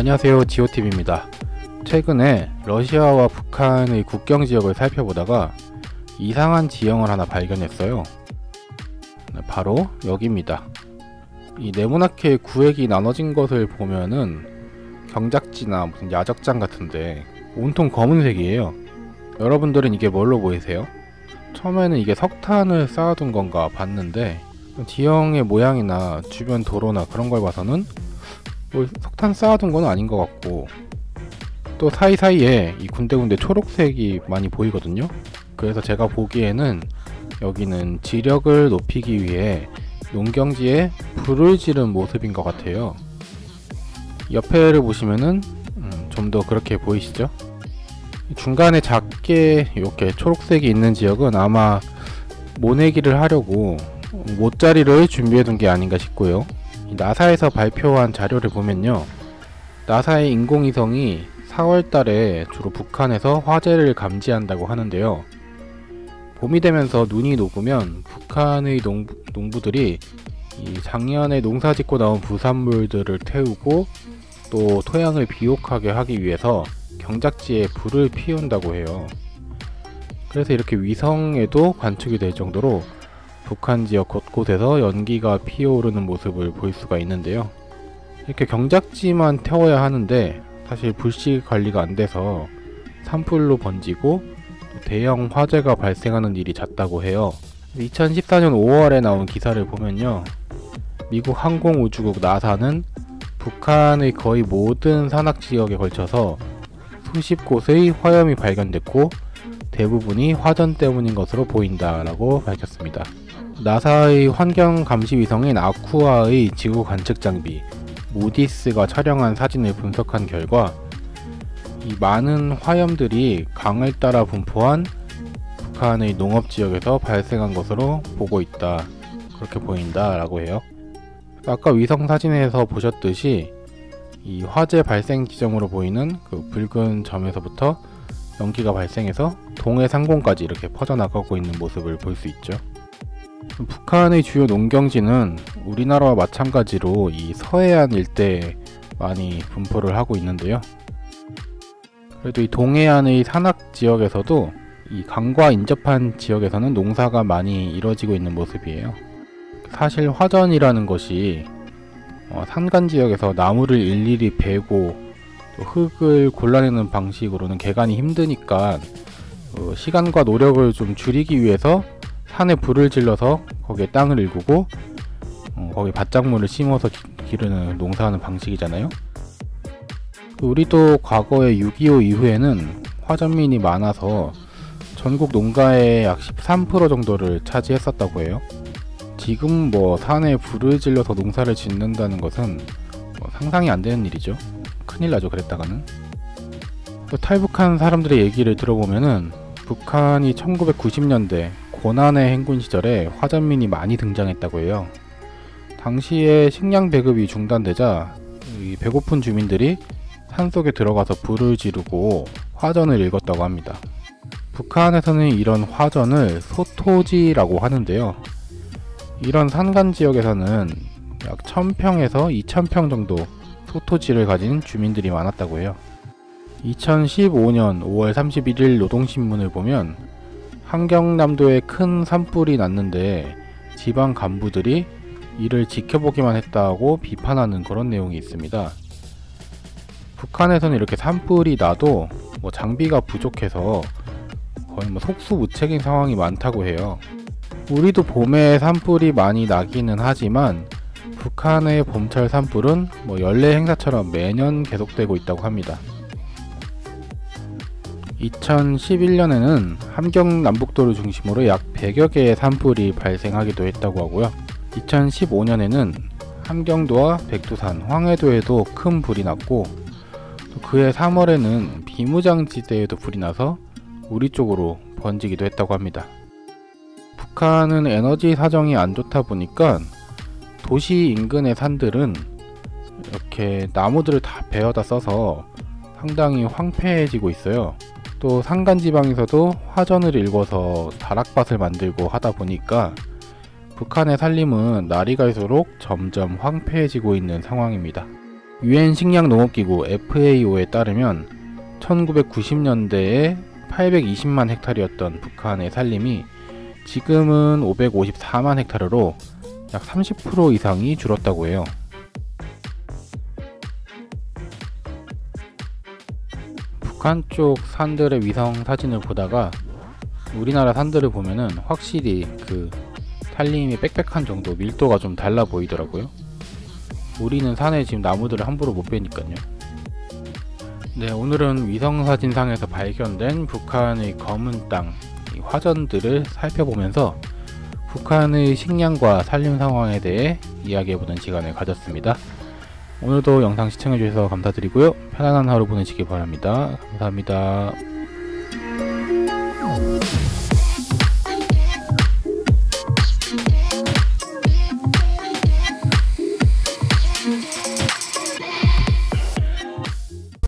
안녕하세요, 지오TV입니다. 최근에 러시아와 북한의 국경 지역을 살펴보다가 이상한 지형을 하나 발견했어요. 바로 여기입니다. 이 네모나게 구획이 나눠진 것을 보면은 경작지나 무슨 야적장 같은데 온통 검은색이에요. 여러분들은 이게 뭘로 보이세요? 처음에는 이게 석탄을 쌓아둔 건가 봤는데 지형의 모양이나 주변 도로나 그런 걸 봐서는 뭐 석탄 쌓아둔 건 아닌 것 같고, 또 사이사이에 이 군데군데 초록색이 많이 보이거든요. 그래서 제가 보기에는 여기는 지력을 높이기 위해 농경지에 불을 지른 모습인 것 같아요. 옆에를 보시면은 좀 더 그렇게 보이시죠? 중간에 작게 이렇게 초록색이 있는 지역은 아마 모내기를 하려고 못자리를 준비해 둔 게 아닌가 싶고요. 나사에서 발표한 자료를 보면요, 나사의 인공위성이 4월달에 주로 북한에서 화재를 감지한다고 하는데요. 봄이 되면서 눈이 녹으면 북한의 농부들이 이 작년에 농사짓고 나온 부산물들을 태우고 또 토양을 비옥하게 하기 위해서 경작지에 불을 피운다고 해요. 그래서 이렇게 위성에도 관측이 될 정도로 북한 지역 곳곳에서 연기가 피어오르는 모습을 볼 수가 있는데요. 이렇게 경작지만 태워야 하는데 사실 불씨 관리가 안 돼서 산불로 번지고 대형 화재가 발생하는 일이 잦다고 해요. 2014년 5월에 나온 기사를 보면요, 미국 항공우주국 나사는 북한의 거의 모든 산악지역에 걸쳐서 수십 곳의 화염이 발견됐고 대부분이 화전 때문인 것으로 보인다라고 밝혔습니다. 나사의 환경감시위성인 아쿠아의 지구 관측 장비 무디스가 촬영한 사진을 분석한 결과 이 많은 화염들이 강을 따라 분포한 북한의 농업지역에서 발생한 것으로 보고 있다, 그렇게 보인다 라고 해요. 아까 위성 사진에서 보셨듯이 이 화재 발생 지점으로 보이는 그 붉은 점에서부터 연기가 발생해서 동해 상공까지 이렇게 퍼져나가고 있는 모습을 볼 수 있죠. 북한의 주요 농경지는 우리나라와 마찬가지로 이 서해안 일대에 많이 분포를 하고 있는데요. 그래도 이 동해안의 산악 지역에서도 이 강과 인접한 지역에서는 농사가 많이 이루어지고 있는 모습이에요. 사실 화전이라는 것이 산간 지역에서 나무를 일일이 베고 또 흙을 골라내는 방식으로는 개간이 힘드니까 시간과 노력을 좀 줄이기 위해서 산에 불을 질러서 거기에 땅을 일구고 거기 밭작물을 심어서 기르는 농사하는 방식이잖아요. 우리도 과거에 6.25 이후에는 화전민이 많아서 전국 농가의 약 13% 정도를 차지했었다고 해요. 지금 뭐 산에 불을 질러서 농사를 짓는다는 것은 상상이 안 되는 일이죠. 큰일 나죠, 그랬다가는. 탈북한 사람들의 얘기를 들어보면은 북한이 1990년대 고난의 행군 시절에 화전민이 많이 등장했다고 해요. 당시에 식량 배급이 중단되자 이 배고픈 주민들이 산속에 들어가서 불을 지르고 화전을 일궜다고 합니다. 북한에서는 이런 화전을 소토지라고 하는데요. 이런 산간 지역에서는 약 1000평에서 2000평 정도 소토지를 가진 주민들이 많았다고 해요. 2015년 5월 31일 노동신문을 보면 함경남도에 큰 산불이 났는데 지방 간부들이 이를 지켜보기만 했다고 비판하는 그런 내용이 있습니다. 북한에서는 이렇게 산불이 나도 장비가 부족해서 거의 속수무책인 상황이 많다고 해요. 우리도 봄에 산불이 많이 나기는 하지만 북한의 봄철 산불은 연례 행사처럼 매년 계속되고 있다고 합니다. 2011년에는 함경남북도를 중심으로 약 100여 개의 산불이 발생하기도 했다고 하고요. 2015년에는 함경도와 백두산, 황해도에도 큰 불이 났고, 또 그해 3월에는 비무장지대에도 불이 나서 우리 쪽으로 번지기도 했다고 합니다. 북한은 에너지 사정이 안 좋다 보니까 도시 인근의 산들은 이렇게 나무들을 다 베어다 써서 상당히 황폐해지고 있어요. 또 산간지방에서도 화전을 일궈서 다락밭을 만들고 하다 보니까 북한의 산림은 날이 갈수록 점점 황폐해지고 있는 상황입니다. 유엔 식량 농업기구 FAO에 따르면 1990년대에 820만 헥타르였던 북한의 산림이 지금은 554만 헥타르로 약 30% 이상이 줄었다고 해요. 북한 쪽 산들의 위성 사진을 보다가 우리나라 산들을 보면은 확실히 그 산림이 빽빽한 정도, 밀도가 좀 달라 보이더라고요. 우리는 산에 지금 나무들을 함부로 못 빼니까요. 네, 오늘은 위성사진상에서 발견된 북한의 검은 땅, 이 화전들을 살펴보면서 북한의 식량과 산림 상황에 대해 이야기해보는 시간을 가졌습니다. 오늘도 영상 시청해주셔서 감사드리고요. 편안한 하루 보내시기 바랍니다. 감사합니다.